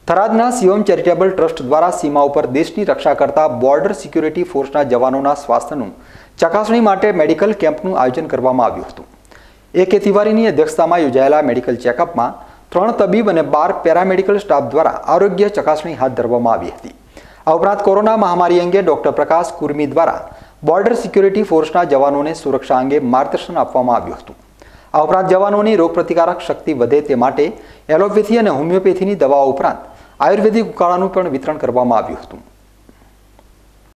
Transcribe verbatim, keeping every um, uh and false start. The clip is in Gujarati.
થરાદના શિવમ ચેરિટેબલ ટ્રસ્ટ દ્વારા સીમાઓ પર દેશની રક્ષા કરતા બોર્ડર સિક્યુરિટી ફોર્સના જવાનોના સ્વાસ્થ્યનું ચકાસણી માટે મેડિકલ કેમ્પનું આયોજન કરવામાં આવ્યું હતું। એ કે તિવારીની અધ્યક્ષતામાં યોજાયેલા મેડિકલ ચેકઅપમાં ત્રણ તબીબ અને બાર પેરામેડિકલ સ્ટાફ દ્વારા આરોગ્ય ચકાસણી હાથ ધરવામાં આવી હતી। આ ઉપરાંત કોરોના મહામારી અંગે ડોક્ટર પ્રકાશ કુર્મી દ્વારા બોર્ડર સિક્યુરિટી ફોર્સના જવાનોને સુરક્ષા અંગે માર્ગદર્શન આપવામાં આવ્યું હતું। આ ઉપરાંત જવાનોની રોગપ્રતિકારક શક્તિ વધે તે માટે એલોપેથી અને હોમિયોપેથીની દવાઓ ઉપરાંત આયુર્વેદિક ઉકાળાનું પણ વિતરણ કરવામાં આવ્યું હતું।